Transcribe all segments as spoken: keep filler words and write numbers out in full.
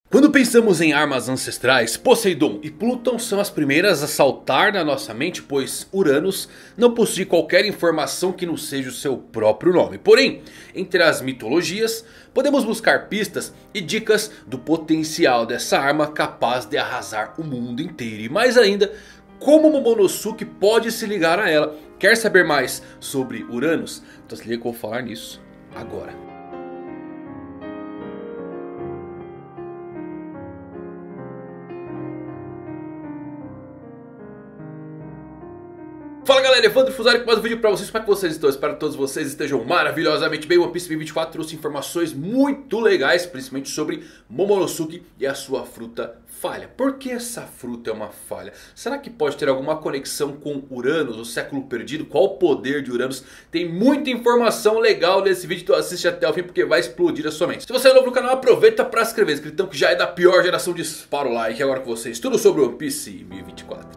Quando pensamos em armas ancestrais, Poseidon e Plutão são as primeiras a saltar na nossa mente, pois Uranus não possui qualquer informação que não seja o seu próprio nome. Porém, entre as mitologias, podemos buscar pistas e dicas do potencial dessa arma capaz de arrasar o mundo inteiro. E mais ainda, como Momonosuke pode se ligar a ela. Quer saber mais sobre Uranus? Então se liga que eu vou falar nisso agora. Fala galera, Evandro Fusari com mais um vídeo pra vocês. Como é que vocês estão? Espero que todos vocês estejam maravilhosamente bem. One Piece vinte e quatro trouxe informações muito legais, principalmente sobre Momonosuke e a sua fruta falha. Por que essa fruta é uma falha? Será que pode ter alguma conexão com Uranus, o século perdido? Qual o poder de Uranus? Tem muita informação legal nesse vídeo, então assiste até o fim porque vai explodir a sua mente. Se você é novo no canal, aproveita pra se inscrever. Inscritão que já é da pior geração, dispara o like. Agora com vocês, tudo sobre One Piece vinte e vinte e quatro.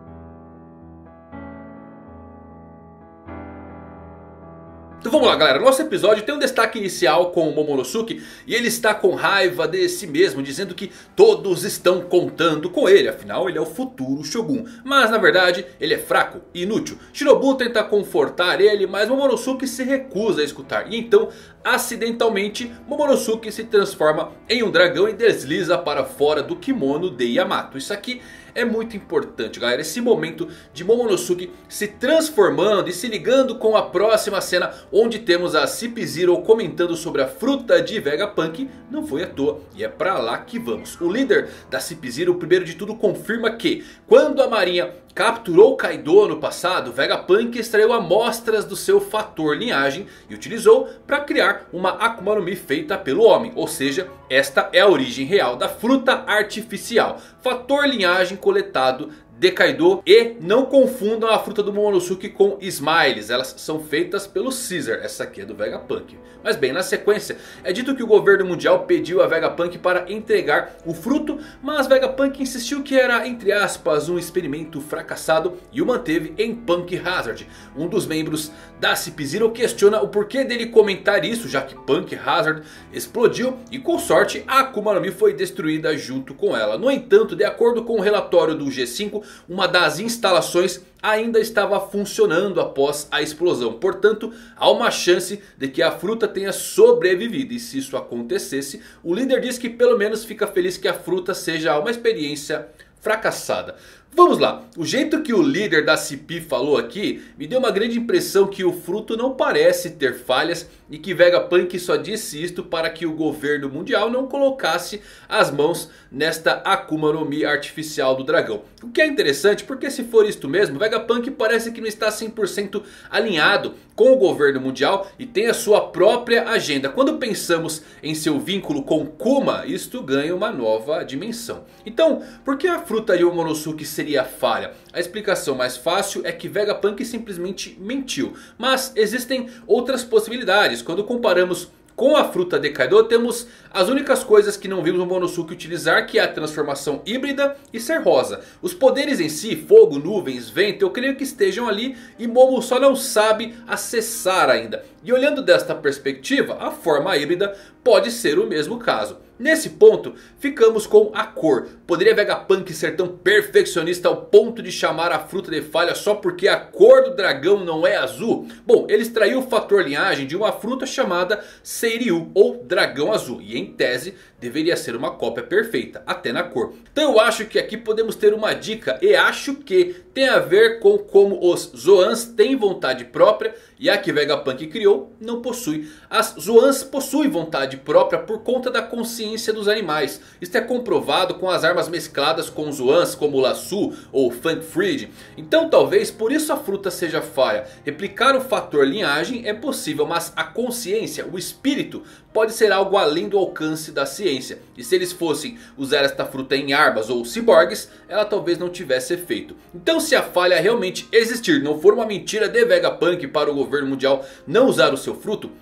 Então vamos lá galera, nosso episódio tem um destaque inicial com o Momonosuke e ele está com raiva de si mesmo, dizendo que todos estão contando com ele, afinal ele é o futuro Shogun. Mas na verdade ele é fraco e inútil. Shinobu tenta confortar ele, mas Momonosuke se recusa a escutar. E então, acidentalmente, Momonosuke se transforma em um dragão e desliza para fora do kimono de Yamato. Isso aqui é muito importante galera, esse momento de Momonosuke se transformando e se ligando com a próxima cena onde temos a Cip Zero comentando sobre a fruta de Vegapunk, não foi à toa e é pra lá que vamos. O líder da Cip Zero primeiro de tudo confirma que quando a marinha capturou Kaido no passado, Vegapunk extraiu amostras do seu fator linhagem e utilizou para criar uma Akuma no Mi feita pelo homem. Ou seja, esta é a origem real da fruta artificial. Fator linhagem coletado de Kaido. E não confundam a fruta do Momonosuke com Smiles, elas são feitas pelo Caesar, essa aqui é do Vegapunk. Mas bem, na sequência é dito que o governo mundial pediu a Vegapunk para entregar o fruto, mas Vegapunk insistiu que era, entre aspas, um experimento fracassado e o manteve em Punk Hazard. Um dos membros da Cip Zero questiona o porquê dele comentar isso, já que Punk Hazard explodiu e com sorte a Akuma no Mi foi destruída junto com ela. No entanto, de acordo com o relatório do G cinco, uma das instalações ainda estava funcionando após a explosão. Portanto, há uma chance de que a fruta tenha sobrevivido. E se isso acontecesse, o líder diz que pelo menos fica feliz que a fruta seja uma experiência fracassada. Vamos lá, o jeito que o líder da C P falou aqui me deu uma grande impressão que o fruto não parece ter falhas e que Vegapunk só disse isto para que o governo mundial não colocasse as mãos nesta Akuma no Mi artificial do dragão. O que é interessante porque se for isto mesmo, Vegapunk parece que não está cem por cento alinhado com o governo mundial e tem a sua própria agenda. Quando pensamos em seu vínculo com Kuma, isto ganha uma nova dimensão. Então, por que a fruta de Momonosuke seria falha? A explicação mais fácil é que Vegapunk simplesmente mentiu. Mas existem outras possibilidades. Quando comparamos com a fruta de Kaido, temos as únicas coisas que não vimos o Momonosuke utilizar, que é a transformação híbrida e ser rosa. Os poderes em si, fogo, nuvens, vento, eu creio que estejam ali e Momo só não sabe acessar ainda. E olhando desta perspectiva, a forma híbrida pode ser o mesmo caso. Nesse ponto, ficamos com a cor. Poderia Vegapunk ser tão perfeccionista ao ponto de chamar a fruta de falha só porque a cor do dragão não é azul? Bom, ele extraiu o fator linhagem de uma fruta chamada Seiryu, ou dragão azul. E em tese, deveria ser uma cópia perfeita, até na cor. Então eu acho que aqui podemos ter uma dica e acho que tem a ver com como os Zoans têm vontade própria e a que Vegapunk criou não possui. As Zoans possuem vontade própria por conta da consciência dos animais. Isto é comprovado com as armas mescladas com Zoans como o Lasso ou Funk Freed. Então talvez por isso a fruta seja falha. Replicar o fator linhagem é possível, mas a consciência, o espírito, pode ser algo além do alcance da ciência. E se eles fossem usar esta fruta em armas ou ciborgues, ela talvez não tivesse efeito. Então se a falha realmente existir, não for uma mentira de Vegapunk para o governo mundial não usar o seu fruto,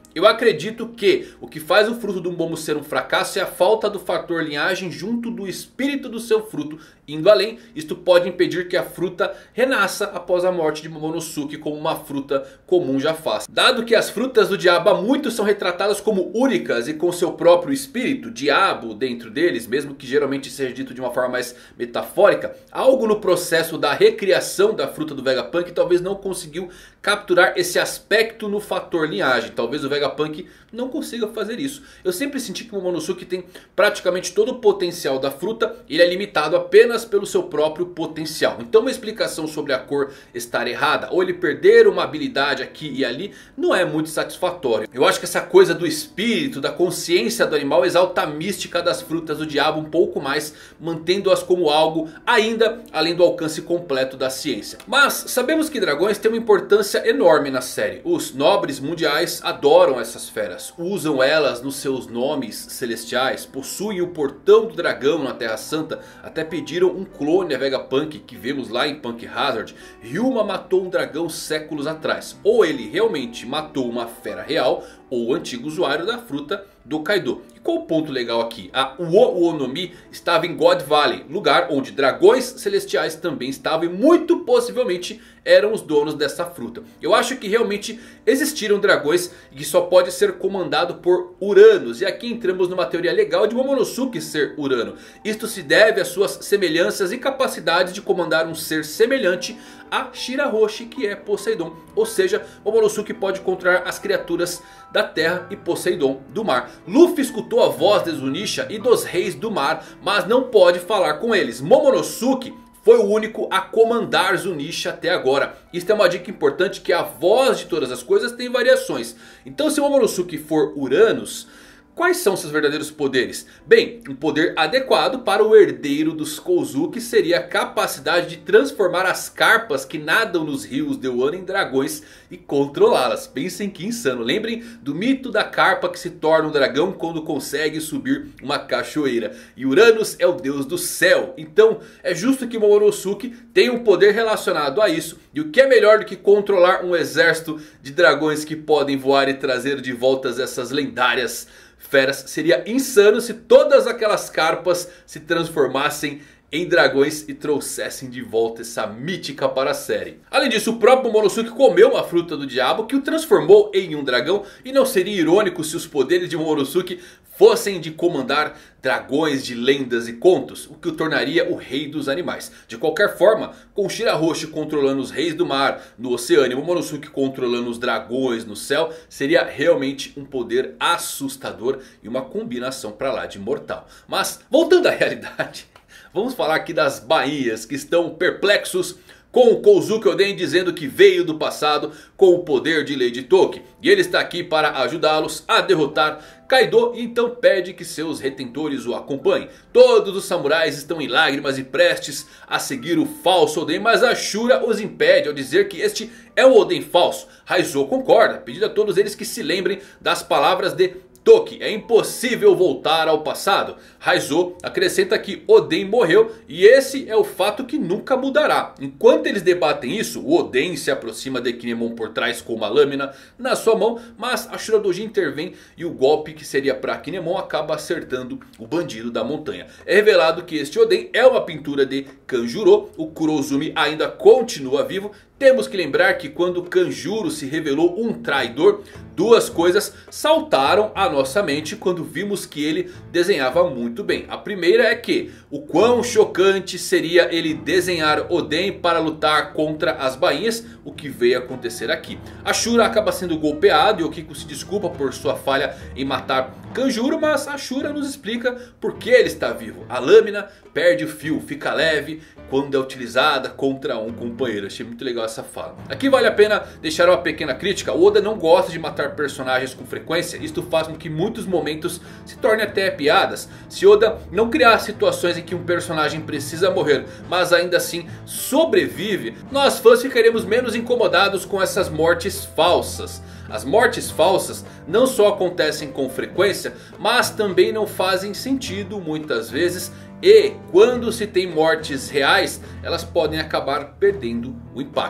Eu acredito que o que faz o fruto do Momo ser um fracasso é a falta do fator linhagem junto do espírito do seu fruto indo além. Isto pode impedir que a fruta renasça após a morte de Momonosuke, como uma fruta comum já faz. Dado que as frutas do diabo há muito são retratadas como únicas e com seu próprio espírito, diabo dentro deles, mesmo que geralmente seja dito de uma forma mais metafórica, algo no processo da recriação da fruta do Vegapunk talvez não conseguiu capturar esse aspecto no fator linhagem. Talvez o Vegapunk não consiga fazer isso. Eu sempre senti que o Momonosuke tem praticamente todo o potencial da fruta. Ele é limitado apenas pelo seu próprio potencial. Então uma explicação sobre a cor estar errada, ou ele perder uma habilidade aqui e ali, não é muito satisfatório. Eu acho que essa coisa do espírito, da consciência do animal, exalta a mística das frutas do diabo um pouco mais, mantendo-as como algo ainda além do alcance completo da ciência. Mas sabemos que dragões têm uma importância enorme na série. Os nobres mundiais adoram essas feras, usam elas nos seus nomes celestiais, possuem o portão do dragão na Terra Santa, até pediram um clone a Vegapunk que vemos lá em Punk Hazard. Ryuma matou um dragão séculos atrás. Ou ele realmente matou uma fera real, ou o antigo usuário da fruta do Kaido. E qual o ponto legal aqui? A Uo-Uonomi estava em God Valley, lugar onde dragões celestiais também estavam e muito possivelmente eram os donos dessa fruta. Eu acho que realmente existiram dragões e que só pode ser comandado por Uranos. E aqui entramos numa teoria legal de Momonosuke ser Urano. Isto se deve às suas semelhanças e capacidades de comandar um ser semelhante a Shirahoshi, que é Poseidon. Ou seja, Momonosuke pode controlar as criaturas da terra e Poseidon do mar. Luffy escutou a voz de Zunisha e dos reis do mar, mas não pode falar com eles. Momonosuke foi o único a comandar Zunisha até agora. Isto é uma dica importante, que a voz de todas as coisas tem variações. Então se Momonosuke for Uranus, quais são seus verdadeiros poderes? Bem, um poder adequado para o herdeiro dos Kozuki seria a capacidade de transformar as carpas que nadam nos rios de Wano em dragões e controlá-las. Pensem que insano. Lembrem do mito da carpa que se torna um dragão quando consegue subir uma cachoeira. E Uranus é o deus do céu. Então é justo que Momonosuke tenha um poder relacionado a isso. E o que é melhor do que controlar um exército de dragões que podem voar e trazer de volta essas lendárias feras? Seria insano se todas aquelas carpas se transformassem em dragões e trouxessem de volta essa mítica para a série. Além disso, o próprio Momonosuke comeu uma fruta do diabo que o transformou em um dragão. E não seria irônico se os poderes de Momonosuke fossem de comandar dragões de lendas e contos, o que o tornaria o rei dos animais. De qualquer forma, com Shirahoshi controlando os reis do mar no oceano e Momonosuke controlando os dragões no céu, seria realmente um poder assustador e uma combinação pra lá de mortal. Mas voltando à realidade, vamos falar aqui das bainhas que estão perplexos com o Kozuki Oden dizendo que veio do passado com o poder de Lady Toki. E ele está aqui para ajudá-los a derrotar Kaido, e então pede que seus retentores o acompanhem. Todos os samurais estão em lágrimas e prestes a seguir o falso Oden, mas a Shura os impede ao dizer que este é o Oden falso. Raizo concorda, pedindo a todos eles que se lembrem das palavras de Toki: é impossível voltar ao passado. Raizo acrescenta que Oden morreu e esse é o fato que nunca mudará. Enquanto eles debatem isso, o Oden se aproxima de Kinemon por trás com uma lâmina na sua mão, mas a Shura Doji intervém e o golpe que seria para Kinemon acaba acertando o bandido da montanha. É revelado que este Oden é uma pintura de Kanjuro. O Kurozumi ainda continua vivo. Temos que lembrar que quando Kanjuro se revelou um traidor, duas coisas saltaram à nossa mente quando vimos que ele desenhava muito bem. A primeira é que o quão chocante seria ele desenhar Oden para lutar contra as bainhas, o que veio acontecer aqui. A Shura acaba sendo golpeada e o Kiko se desculpa por sua falha em matar Kanjuro, mas a Shura nos explica por que ele está vivo. A lâmina perde o fio, fica leve quando é utilizada contra um companheiro. Achei muito legal essa fala. Aqui vale a pena deixar uma pequena crítica. O Oda não gosta de matar personagens com frequência. Isto faz com que muitos momentos se tornem até piadas. Se Oda não criar situações em que um personagem precisa morrer, mas ainda assim sobrevive, nós fãs ficaremos menos incomodados com essas mortes falsas. As mortes falsas não só acontecem com frequência, mas também não fazem sentido muitas vezes. E quando se tem mortes reais, elas podem acabar perdendo o impacto.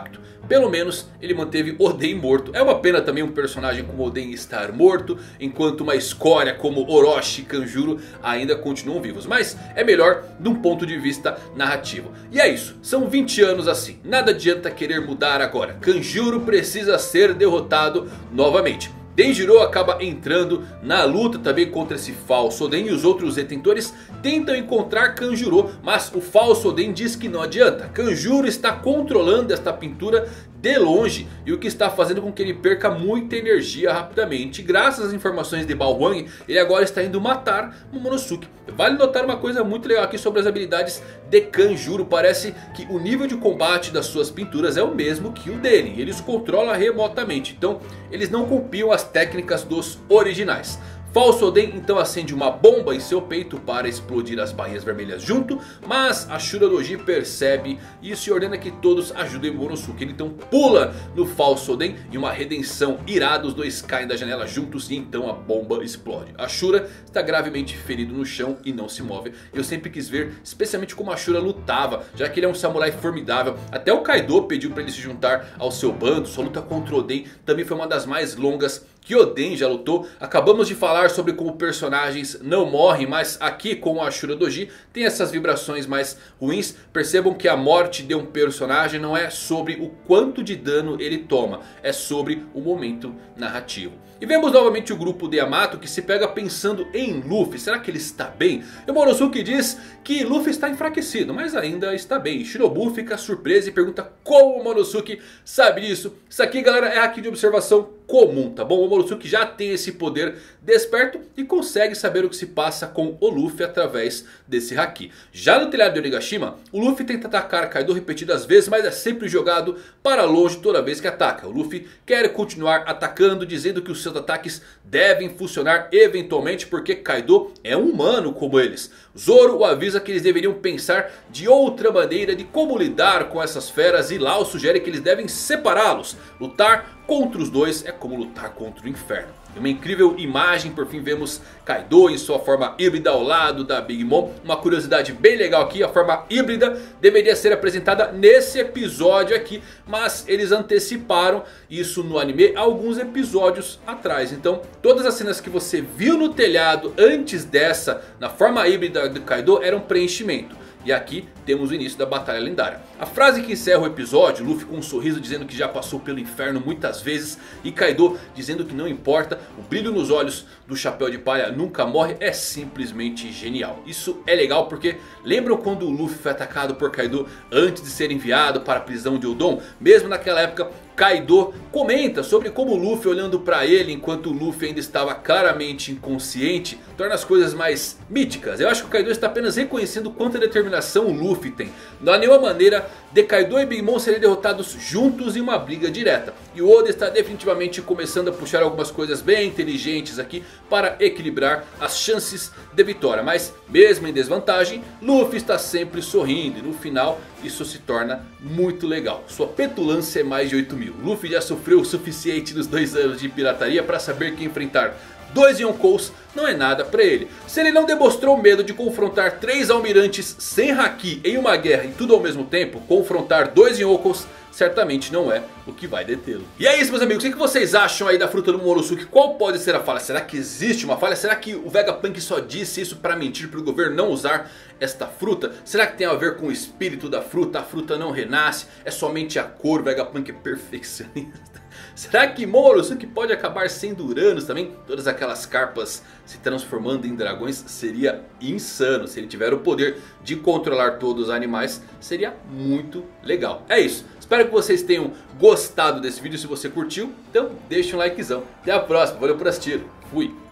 pelo menos ele manteve Oden morto. É uma pena também um personagem como Oden estar morto, enquanto uma escória como Orochi e Kanjuro ainda continuam vivos. Mas é melhor de um ponto de vista narrativo. E é isso, são vinte anos assim, nada adianta querer mudar agora. Kanjuro precisa ser derrotado novamente. Denjiro acaba entrando na luta também contra esse falso Oden. E os outros detentores tentam encontrar Kanjuro, mas o falso Oden diz que não adianta. Kanjuro está controlando esta pintura de longe, e o que está fazendo com que ele perca muita energia rapidamente. Graças às informações de Bao Huang, ele agora está indo matar Momonosuke. Vale notar uma coisa muito legal aqui sobre as habilidades de Kanjuro. Parece que o nível de combate das suas pinturas é o mesmo que o dele. Ele os controla remotamente, então eles não copiam as técnicas dos originais. Falso Oden então acende uma bomba em seu peito para explodir as bainhas vermelhas junto. Mas Ashura Doji percebe isso e ordena que todos ajudem Momonosuke. Ele então pula no Falso Oden e uma redenção irada. Os dois caem da janela juntos e então a bomba explode. Ashura está gravemente ferido no chão e não se move. Eu sempre quis ver especialmente como Ashura lutava, já que ele é um samurai formidável. Até o Kaido pediu para ele se juntar ao seu bando. Sua luta contra Oden também foi uma das mais longas que Oden já lutou. Acabamos de falar sobre como personagens não morrem, mas aqui com o Ashura Doji tem essas vibrações mais ruins. Percebam que a morte de um personagem não é sobre o quanto de dano ele toma, é sobre o momento narrativo. E vemos novamente o grupo de Yamato que se pega pensando em Luffy. Será que ele está bem? E o Momonosuke diz que Luffy está enfraquecido, mas ainda está bem. Shinobu fica surpreso e pergunta como o Momonosuke sabe disso. Isso aqui, galera, é aqui de observação comum, tá bom? O Momonosuke já tem esse poder desperto e consegue saber o que se passa com o Luffy através desse haki. Já no telhado de Onigashima, o Luffy tenta atacar Kaido repetidas vezes, mas é sempre jogado para longe toda vez que ataca. O Luffy quer continuar atacando, dizendo que os seus ataques devem funcionar eventualmente, porque Kaido é um humano como eles. Zoro o avisa que eles deveriam pensar de outra maneira de como lidar com essas feras, e Lau sugere que eles devem separá-los. Lutar contra os dois é como lutar contra o inferno. Em uma incrível imagem, por fim vemos Kaido em sua forma híbrida ao lado da Big Mom. Uma curiosidade bem legal aqui, a forma híbrida deveria ser apresentada nesse episódio aqui, mas eles anteciparam isso no anime alguns episódios atrás. Então todas as cenas que você viu no telhado antes dessa, na forma híbrida do Kaido, eram preenchimento. E aqui temos o início da batalha lendária. A frase que encerra o episódio, Luffy com um sorriso dizendo que já passou pelo inferno muitas vezes, e Kaido dizendo que não importa, o brilho nos olhos do chapéu de palha nunca morre, é simplesmente genial. Isso é legal porque lembram quando o Luffy foi atacado por Kaido antes de ser enviado para a prisão de Udon? Mesmo naquela época, Kaido comenta sobre como o Luffy, olhando para ele enquanto o Luffy ainda estava claramente inconsciente, torna as coisas mais míticas. Eu acho que o Kaido está apenas reconhecendo quanta determinação o Luffy tem. Não há nenhuma maneira de Kaido e Big Mom serem derrotados juntos em uma briga direta. E o Oda está definitivamente começando a puxar algumas coisas bem inteligentes aqui para equilibrar as chances de vitória. Mas mesmo em desvantagem, Luffy está sempre sorrindo, e no final isso se torna muito legal. Sua petulância é mais de oito mil. Luffy já sofreu o suficiente nos dois anos de pirataria para saber que enfrentar dois Yonkous não é nada pra ele. Se ele não demonstrou medo de confrontar três almirantes sem haki em uma guerra e tudo ao mesmo tempo, confrontar dois Yonkous certamente não é o que vai detê-lo. E é isso, meus amigos, o que vocês acham aí da fruta do Momonosuke? Qual pode ser a falha? Será que existe uma falha? Será que o Vegapunk só disse isso para mentir para o governo não usar esta fruta? Será que tem a ver com o espírito da fruta? A fruta não renasce, é somente a cor, o Vegapunk é perfeccionista. Será que Momonosuke pode acabar sendo Uranus também? Todas aquelas carpas se transformando em dragões seria insano. Se ele tiver o poder de controlar todos os animais, seria muito legal. É isso. Espero que vocês tenham gostado desse vídeo. Se você curtiu, então deixa um likezão. Até a próxima. Valeu por assistir. Fui.